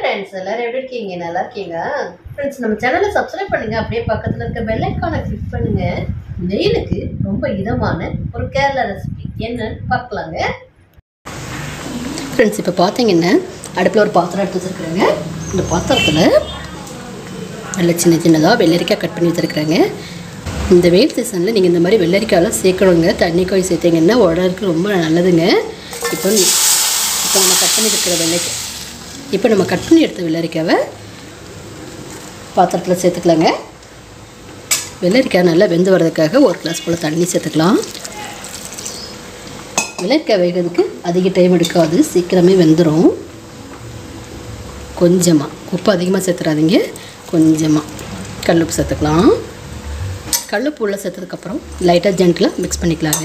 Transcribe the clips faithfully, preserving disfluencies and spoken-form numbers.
Friends எல்லாரும் எப்படி இருக்கீங்க? நல்லா இருக்கீங்க ஃப்ரெண்ட்ஸ்? நம்ம சேனலை சப்ஸ்கிரைப் பண்ணுங்க, அப்படியே பக்கத்தில் இருக்க பெல் ஐக்கானை கிளிக் பண்ணுங்க. வெயிலுக்கு ரொம்ப இதமான ஒரு கேரளா ரெசிபி என்னன்னு பார்க்கலாங்க ஃப்ரெண்ட்ஸ். இப்போ பார்த்தீங்கன்னா அடுப்பில் ஒரு பாத்திரம் எடுத்து வச்சுருக்குறேங்க. இந்த பாத்திரத்தில் நல்ல சின்ன சின்னதாக வெள்ளரிக்காய் கட் பண்ணி வச்சுருக்குறேங்க. இந்த வெயில் சீசனில் நீங்கள் இந்த மாதிரி வெள்ளரிக்காயெல்லாம் சேர்க்கணுங்க. தண்ணி காய் சேர்த்திங்கன்னா உடலுக்கு ரொம்ப நல்லதுங்க. இப்போ இப்போ நம்ம கட் பண்ணி இருக்கிற வெள்ளரிக்காய் இப்போ நம்ம கட் பண்ணி எடுத்த வெள்ளரிக்காவை பாத்திரத்தில் சேர்த்துக்கலாங்க. வெள்ளரிக்காய் நல்லா வெந்து வர்றதுக்காக ஒரு கிளாஸ் போல் தண்ணி சேர்த்துக்கலாம். வெள்ளரிக்காய் வேகிறதுக்கு அதிக டைம் எடுக்காது, சீக்கிரமே வெந்துடும். கொஞ்சமாக உப்பு அதிகமாக சேர்த்துறாதீங்க, கொஞ்சமாக கல்லுப்பு சேர்த்துக்கலாம். கல்லுப்பு உள்ளே சேர்த்ததுக்கப்புறம் லைட்டாக ஜென்டிலாக மிக்ஸ் பண்ணிக்கலாங்க.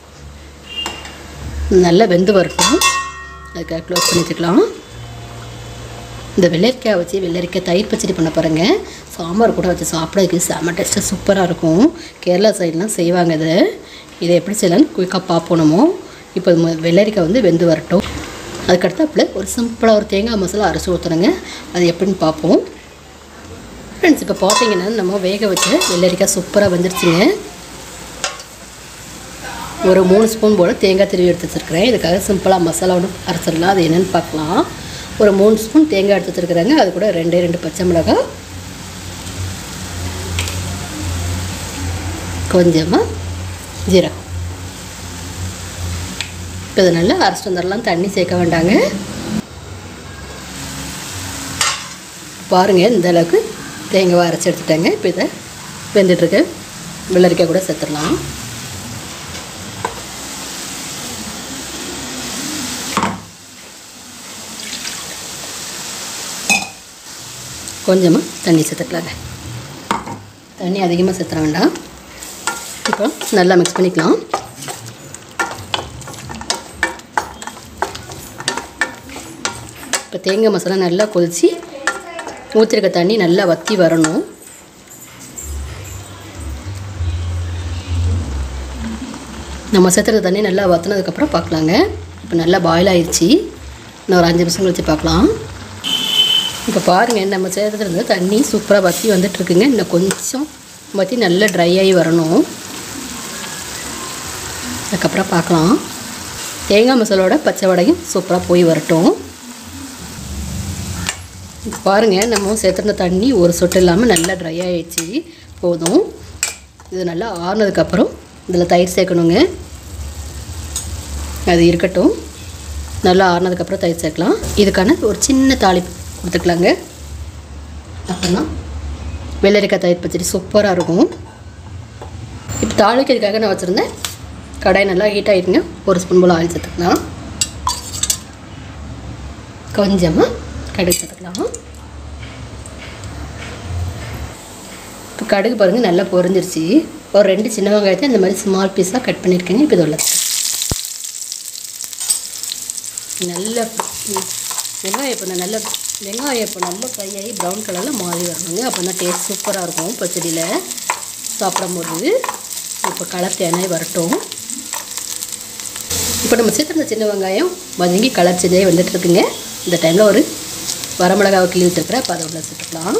நல்லா வெந்து வரட்டும், அதுக்காக க்ளோஸ் பண்ணி வச்சுக்கலாம். இந்த வெள்ளரிக்காய் வச்சு வெள்ளரிக்காய் தயிர் பச்சடி பண்ண பாருங்க. சாம்பார் கூட வச்சு சாப்பிட்றதுக்கு செம்ம டேஸ்ட்டாக சூப்பராக இருக்கும். கேரளா சைட்லாம் செய்வாங்க. இதை இதை எப்படி செய்யலான்னு குயிக்காக பார்ப்போனமோ. இப்போ வெள்ளரிக்காய் வந்து வெந்து வரட்டும். அதுக்கடுத்தாப்புல ஒரு சிம்பிளாக ஒரு தேங்காய் மசாலா அரைச்சி ஊற்றுறேங்க. அது எப்படின்னு பார்ப்போம் ஃப்ரெண்ட்ஸ். இப்போ பார்த்தீங்கன்னா நம்ம வேக வச்சு வெள்ளரிக்காய் சூப்பராக வந்துருச்சுங்க. ஒரு மூணு ஸ்பூன் போல் தேங்காய் திருவி எடுத்து வச்சுருக்கிறேன். இதுக்காக சிம்பிளாக மசாலா ஒன்று அரைச்சிடலாம். அது என்னென்னு பார்க்கலாம். ஒரு மூணு ஸ்பூன் தேங்காய் எடுத்து வச்சுருக்குறாங்க. அது கூட ரெண்டே ரெண்டு பச்சை மிளகாய், கொஞ்சமாக ஜீரகம். இப்போ இதை நல்லா அரைச்சிட்டு வந்துடலாம். தண்ணி சேர்க்க வேண்டாங்க. பாருங்கள், இந்த அளவுக்கு தேங்காய் அரைச்சி எடுத்துட்டாங்க. இப்போ இதை வெந்துட்டுருக்க வெள்ளரிக்காய் கூட சேர்த்துடலாம். கொஞ்சமாக தண்ணி சேர்த்துக்கலாங்க. தண்ணி அதிகமாக சேர்த்துற வேண்டாம். இப்போ நல்லா மிக்ஸ் பண்ணிக்கலாம். இப்போ தேங்காய் மசாலா நல்லா கொதித்து ஊற்றிருக்க தண்ணி நல்லா வற்றி வரணும். நம்ம சேர்த்துற தண்ணி நல்லா வற்றினதுக்கப்புறம் பார்க்கலாங்க. இப்போ நல்லா பாயில் ஆயிடுச்சு. இன்னும் ஒரு அஞ்சு நிமிஷம் கழிச்சு பார்க்கலாம். இப்போ பாருங்கள், நம்ம சேர்த்துட்டு தண்ணி சூப்பராக வற்றி வந்துட்டுருக்குங்க. இன்னும் கொஞ்சம் வற்றி நல்லா ட்ரை ஆகி வரணும். அதுக்கப்புறம் பார்க்கலாம். தேங்காய் மசாலோட பச்சை வடையும் சூப்பராக போய் வரட்டும். இப்போ பாருங்கள், நம்ம சேர்த்துருந்த தண்ணி ஒரு சொட்டு இல்லாமல் நல்லா ட்ரை ஆகிடுச்சு. போதும். இது நல்லா ஆறுனதுக்கப்புறம் இதில் தயிர் சேர்க்கணுங்க. அது இருக்கட்டும். நல்லா ஆறுனதுக்கப்புறம் தயிர் சேர்க்கலாம். இதுக்கான ஒரு சின்ன தாளிப்பு கொடுத்துக்கலாங்க. அப்புறமா வெள்ளரிக்காய் தயிர் பச்சடி சூப்பராக இருக்கும். இப்போ தாளிக்கிறதுக்காக நான் வச்சுருந்தேன். கடாய் நல்லா ஹீட் ஆகிட்டுங்க. ஒரு ஸ்பூன் போல் ஆயில் சேர்த்துக்கலாம். கொஞ்சமாக கடுகு சேர்த்துக்கலாம். இப்போ கடுகு பாருங்கள் நல்லா பொரிஞ்சிருச்சு. ஒரு ரெண்டு சின்ன வெங்காயத்தை இந்த மாதிரி ஸ்மால் பீஸாக கட் பண்ணியிருக்கேங்க. இப்போ இதோட நல்லா வெங்காயம் இப்போ நல்லா வெங்காயம் இப்போ நல்லா ஃப்ரை ஆகி ப்ரௌன் கலரில் மாறி வரணுங்க. அப்போ தான் டேஸ்ட் சூப்பராக இருக்கும் பச்சடியில் சாப்பிடும்போது. இப்போ கலர் தேனாய் வரட்டும். இப்போ நம்ம சேர்த்துருந்த சின்ன வெங்காயம் வதங்கி கலர் சேஞ்சாகி வந்துட்டுருக்குங்க. இந்த டைமில் ஒரு வரமிளகாவை கிள்ளி வச்சுருக்கிறேன். அப்போ அதை உள்ள சேர்த்துக்கலாம்.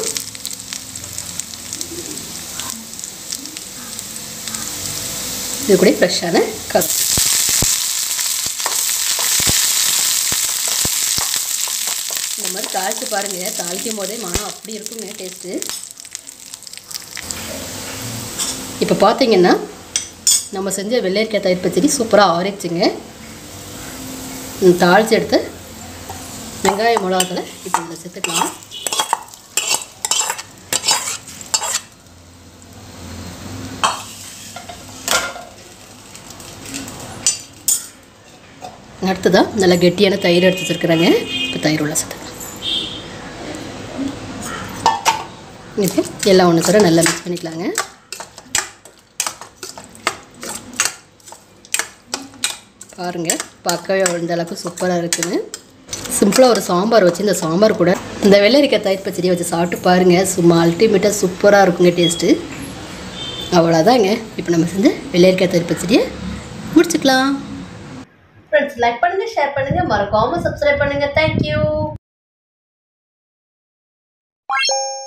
இது கூட ஃப்ரெஷ்ஷான கருவேப்பிலை. இந்த மாதிரி தாளித்து பாருங்கள். தாளிக்கும் போதே மனம் அப்படி இருக்குங்க டேஸ்ட்டு. இப்போ பார்த்தீங்கன்னா நம்ம செஞ்ச வெள்ளரிக்காய் தயிர் பச்சடி சூப்பராக ஆறிச்சுங்க. தாளித்து எடுத்து வெங்காய மிளகாத்தில் இப்போ இதில் சேர்த்துக்கலாம். அடுத்ததான் நல்லா கெட்டியான தயிர் எடுத்து வச்சுருக்குறாங்க. இப்போ தயிர் உள்ள சேர்த்துக்கலாம். இப்போ எல்லாம் ஒன்று கூட நல்லா மிக்ஸ் பண்ணிக்கலாங்க. பாருங்கள், பார்க்கவே இந்த அளவுக்கு சூப்பராக இருக்குதுன்னு. சிம்பிளாக ஒரு சாம்பார் வச்சு இந்த சாம்பார் கூட இந்த வெள்ளரிக்காய் தயிர் பச்சடியை வச்சு சாப்பிட்டு பாருங்கள். சும்மா அல்டிமேட்டாக சூப்பராக இருக்குங்க டேஸ்ட்டு. அவ்வளோதாங்க. இப்போ நம்ம செஞ்ச வெள்ளரிக்காய் தயிர் பச்சடியை முடிச்சுக்கலாம். ஃப்ரெண்ட்ஸ், லைக் பண்ணுங்கள், ஷேர் பண்ணுங்கள், மறக்காமல் சப்ஸ்கிரைப் பண்ணுங்கள். தேங்க்யூ. Bye.